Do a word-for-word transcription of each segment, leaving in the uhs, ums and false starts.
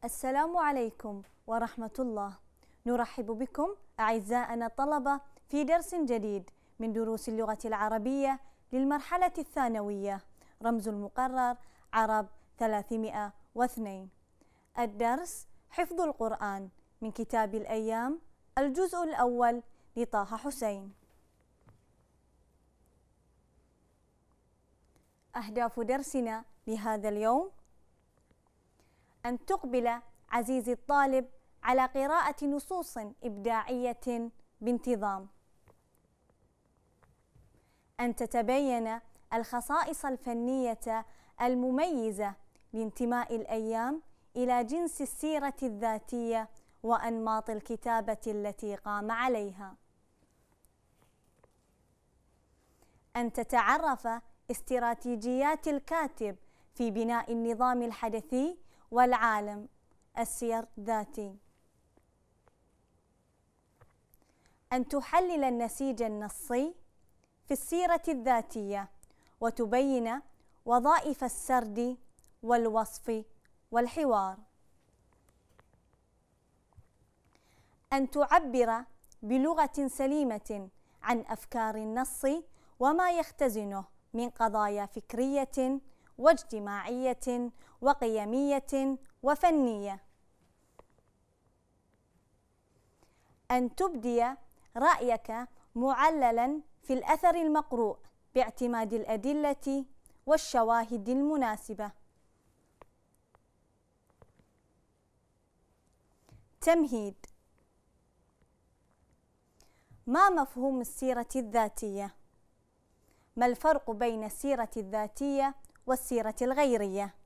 السلام عليكم ورحمة الله. نرحب بكم أعزائنا الطلبة في درس جديد من دروس اللغة العربية للمرحلة الثانوية، رمز المقرر عرب ثلاثمائة واثنين. الدرس حفظ القرآن من كتاب الأيام، الجزء الأول لطه حسين. أهداف درسنا لهذا اليوم: أن تقبل عزيزي الطالب على قراءة نصوص إبداعية بانتظام، أن تتبين الخصائص الفنية المميزة لانتماء الأيام إلى جنس السيرة الذاتية وأنماط الكتابة التي قام عليها، أن تتعرف استراتيجيات الكاتب في بناء النظام الحدثي والعالم السير ذاتي، أن تحلل النسيج النصي في السيرة الذاتية وتبين وظائف السرد والوصف والحوار، أن تعبر بلغة سليمة عن أفكار النص وما يختزنه من قضايا فكرية واجتماعية وقيمية وفنية، أن تبدي رأيك معللا في الأثر المقروء باعتماد الأدلة والشواهد المناسبة. تمهيد: ما مفهوم السيرة الذاتية؟ ما الفرق بين السيرة الذاتية والسيرة الغيرية؟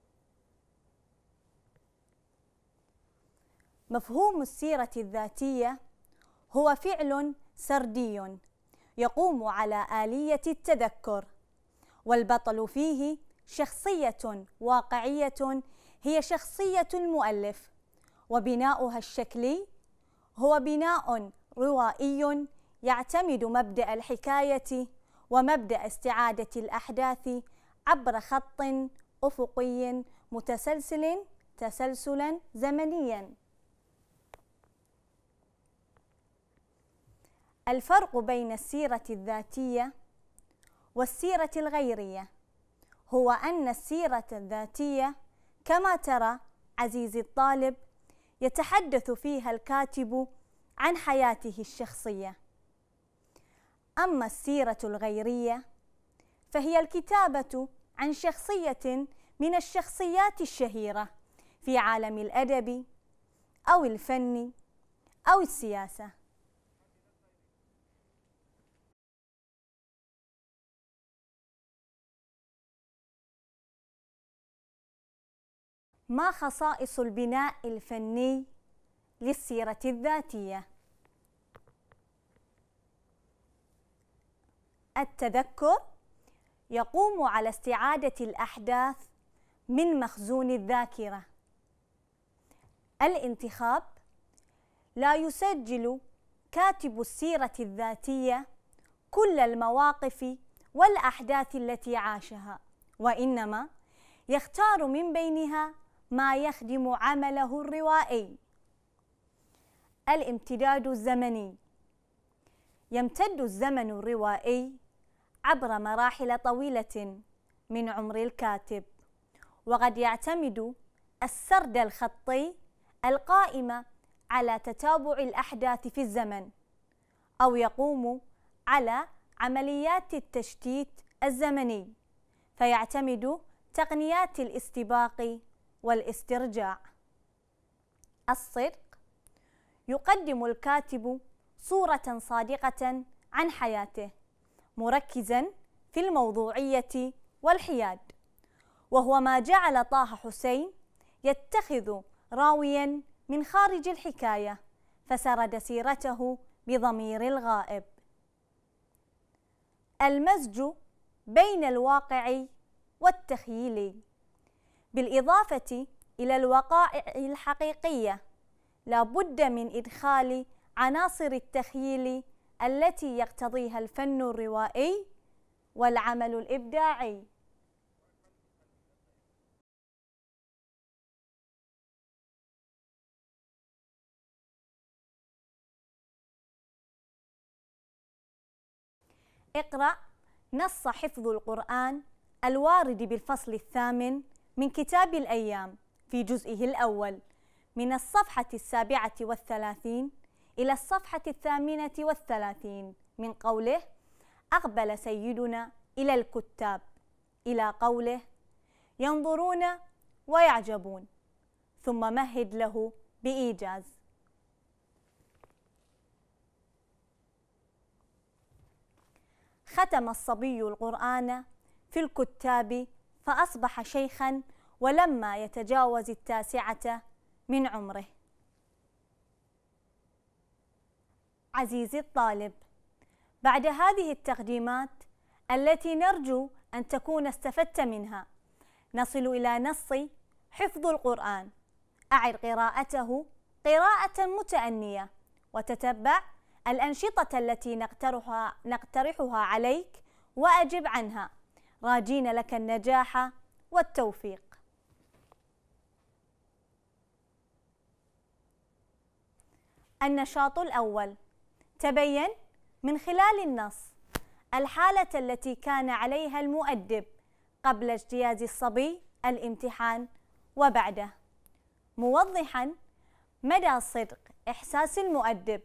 مفهوم السيرة الذاتية هو فعل سردي يقوم على آلية التذكر، والبطل فيه شخصية واقعية هي شخصية المؤلف، وبناؤها الشكلي هو بناء روائي يعتمد مبدأ الحكاية ومبدأ استعادة الأحداث عبر خط أفقي متسلسل تسلسلا زمنيا. الفرق بين السيرة الذاتية والسيرة الغيرية هو أن السيرة الذاتية كما ترى عزيزي الطالب يتحدث فيها الكاتب عن حياته الشخصية، أما السيرة الغيرية فهي الكتابة عن شخصية من الشخصيات الشهيرة في عالم الأدب أو الفن أو السياسة. ما خصائص البناء الفني للسيرة الذاتية؟ التذكر يقوم على استعادة الأحداث من مخزون الذاكرة. الانتخاب: لا يسجل كاتب السيرة الذاتية كل المواقف والأحداث التي عاشها، وإنما يختار من بينها ما يخدم عمله الروائي. الامتداد الزمني: يمتد الزمن الروائي عبر مراحل طويلة من عمر الكاتب، وقد يعتمد السرد الخطي القائم على تتابع الأحداث في الزمن، أو يقوم على عمليات التشتيت الزمني فيعتمد تقنيات الاستباق والاسترجاع. الصدق: يقدم الكاتب صورة صادقة عن حياته مركزا في الموضوعية والحياد، وهو ما جعل طه حسين يتخذ راويا من خارج الحكاية فسرد سيرته بضمير الغائب. المزج بين الواقع والتخييل: بالإضافة إلى الوقائع الحقيقية لا بد من إدخال عناصر التخييل التي يقتضيها الفن الروائي والعمل الإبداعي. اقرأ نص حفظ القرآن الوارد بالفصل الثامن من كتاب الأيام في جزئه الأول من الصفحة السابعة والثلاثين إلى الصفحة الثامنة والثلاثين من قوله: أقبل سيدنا إلى الكتاب، إلى قوله: ينظرون ويعجبون، ثم مهد له بإيجاز. ختم الصبي القرآن في الكتاب فأصبح شيخا ولما يتجاوز التاسعة من عمره. عزيزي الطالب، بعد هذه التقديمات التي نرجو أن تكون استفدت منها، نصل إلى نص حفظ القرآن. أعد قراءته قراءة متأنية وتتبع الأنشطة التي نقترحها, نقترحها عليك وأجب عنها، راجين لك النجاح والتوفيق. النشاط الأول: تبين من خلال النص الحالة التي كان عليها المؤدب قبل اجتياز الصبي الامتحان وبعده، موضحاً مدى صدق إحساس المؤدب.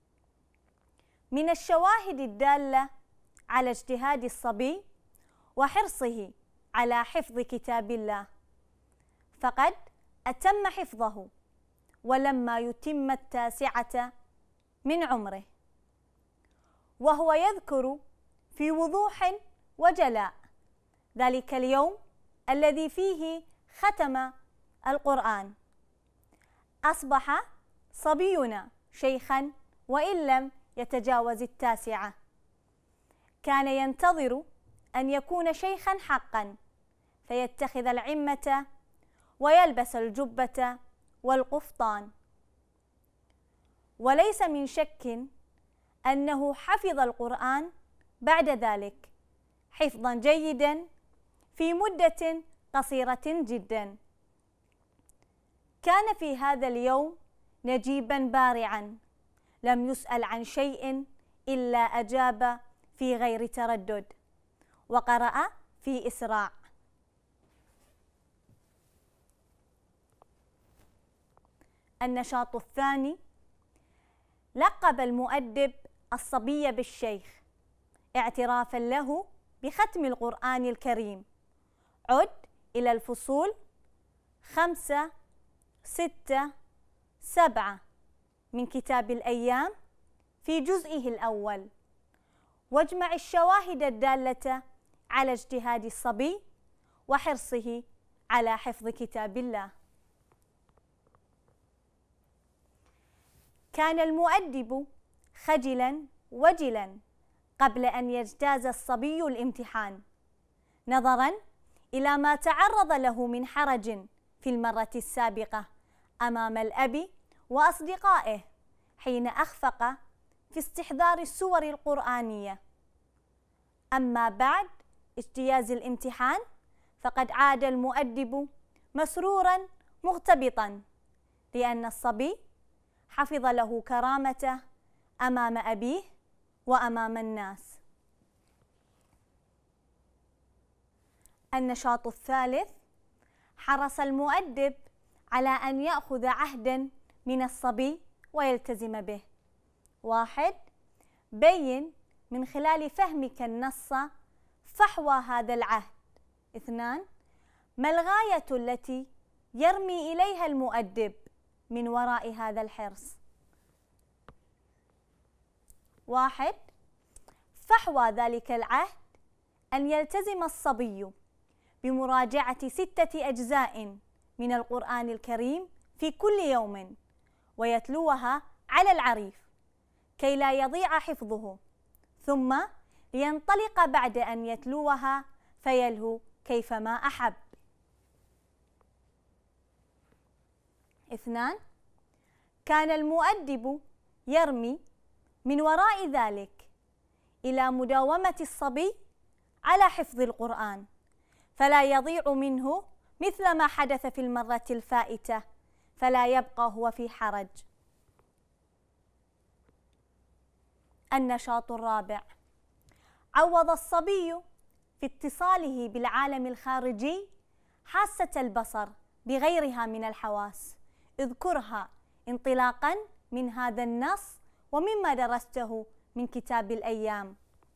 من الشواهد الدالة على اجتهاد الصبي وحرصه على حفظ كتاب الله، فقد أتم حفظه ولما يتم التاسعة من عمره، وهو يذكر في وضوح وجلاء ذلك اليوم الذي فيه ختم القرآن. أصبح صبينا شيخا وإن لم يتجاوز التاسعة. كان ينتظر أن يكون شيخا حقا فيتخذ العمة ويلبس الجبة والقفطان. وليس من شك أنه حفظ القرآن بعد ذلك حفظا جيدا في مدة قصيرة جدا. كان في هذا اليوم نجيبا بارعا، لم يسأل عن شيء إلا أجاب في غير تردد، وقرأ في إسراع. النشاط الثاني: لقب المؤدب الصبي بالشيخ اعترافا له بختم القرآن الكريم. عد إلى الفصول خمسة ستة سبعة من كتاب الأيام في جزئه الأول، واجمع الشواهد الدالة على اجتهاد الصبي وحرصه على حفظ كتاب الله. كان المؤدب خجلا وجلا قبل أن يجتاز الصبي الامتحان، نظرا إلى ما تعرض له من حرج في المرة السابقة أمام الأب وأصدقائه حين أخفق في استحضار السور القرآنية. أما بعد اجتياز الامتحان فقد عاد المؤدب مسرورا مغتبطا، لأن الصبي حفظ له كرامته أمام أبيه وأمام الناس. النشاط الثالث: حرص المؤدب على أن يأخذ عهدا من الصبي ويلتزم به. واحد: بين من خلال فهمك النص فحوى هذا العهد. اثنان: ما الغاية التي يرمي إليها المؤدب من وراء هذا الحرص؟ واحد: فحوى ذلك العهد أن يلتزم الصبي بمراجعة ستة أجزاء من القرآن الكريم في كل يوم ويتلوها على العريف كي لا يضيع حفظه، ثم لينطلق بعد أن يتلوها فيلهو كيفما أحب. اثنان: كان المؤدب يرمي من وراء ذلك إلى مداومة الصبي على حفظ القرآن فلا يضيع منه مثل ما حدث في المرة الفائتة، فلا يبقى هو في حرج. النشاط الرابع: عوض الصبي في اتصاله بالعالم الخارجي حاسة البصر بغيرها من الحواس. اذكرها انطلاقاً من هذا النص ومما درسته من كتاب الأيام.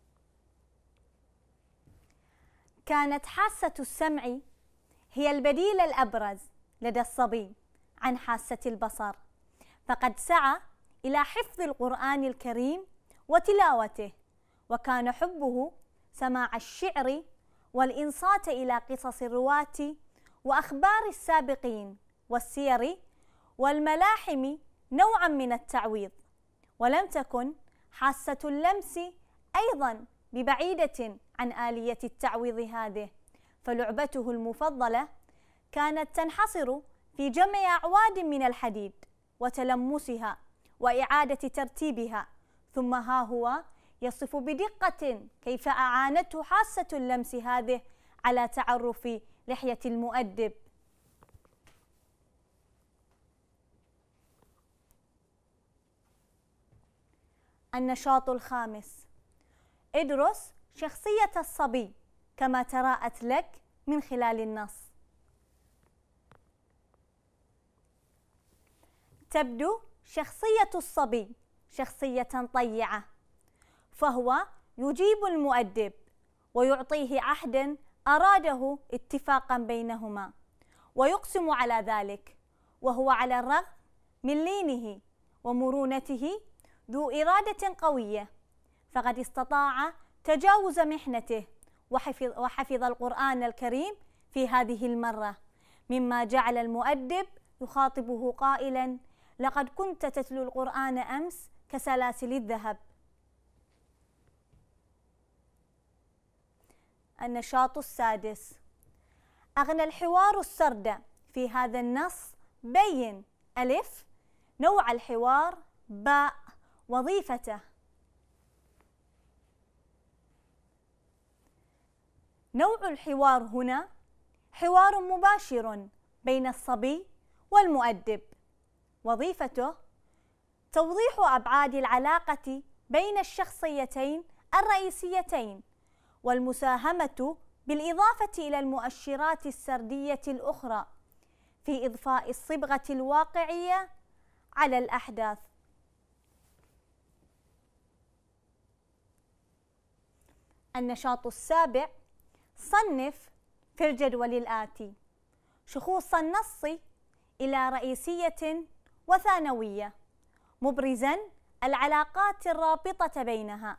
كانت حاسة السمع هي البديل الأبرز لدى الصبي عن حاسة البصر، فقد سعى إلى حفظ القرآن الكريم وتلاوته، وكان حبه سماع الشعر والإنصات إلى قصص الرواة وأخبار السابقين والسير والملاحم نوعا من التعويض. ولم تكن حاسة اللمس أيضا ببعيدة عن آلية التعويض هذه، فلعبته المفضلة كانت تنحصر في جمع أعواد من الحديد وتلمسها وإعادة ترتيبها، ثم ها هو يصف بدقة كيف أعانته حاسة اللمس هذه على تعرف لحية المؤدب. النشاط الخامس: ادرس شخصية الصبي كما تراءت لك من خلال النص. تبدو شخصية الصبي شخصية طيعة، فهو يجيب المؤدب ويعطيه عهدا أراده اتفاقا بينهما، ويقسم على ذلك، وهو على الرغم من لينه ومرونته ذو إرادة قوية، فقد استطاع تجاوز محنته وحفظ, وحفظ القرآن الكريم في هذه المرة، مما جعل المؤدب يخاطبه قائلا: لقد كنت تتلو القرآن أمس كسلاسل الذهب. النشاط السادس: أغنى الحوار السرد في هذا النص. بين: ألف، نوع الحوار. باء، وظيفته. نوع الحوار هنا حوار مباشر بين الصبي والمؤدب. وظيفته توضيح أبعاد العلاقة بين الشخصيتين الرئيسيتين، والمساهمة بالإضافة إلى المؤشرات السردية الأخرى في إضفاء الصبغة الواقعية على الأحداث. النشاط السابع: صنف في الجدول الآتي شخوص النص إلى رئيسية وثانوية، مبرزاً العلاقات الرابطة بينها.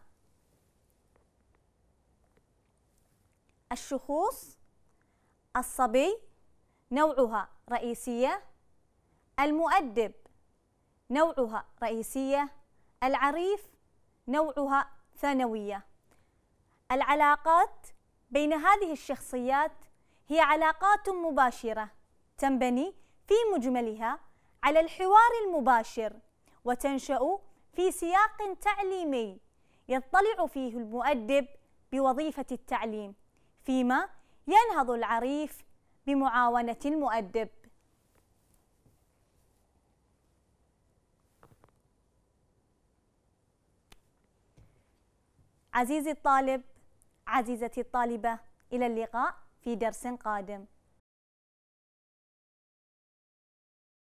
الشخوص: الصبي نوعها رئيسية، المؤدب نوعها رئيسية، العريف نوعها ثانوية. العلاقات بين هذه الشخصيات هي علاقات مباشرة تنبني في مجملها على الحوار المباشر، وتنشأ في سياق تعليمي يطلع فيه المؤدب بوظيفة التعليم، فيما ينهض العريف بمعاونة المؤدب. عزيزي الطالب، عزيزتي الطالبة، إلى اللقاء في درس قادم.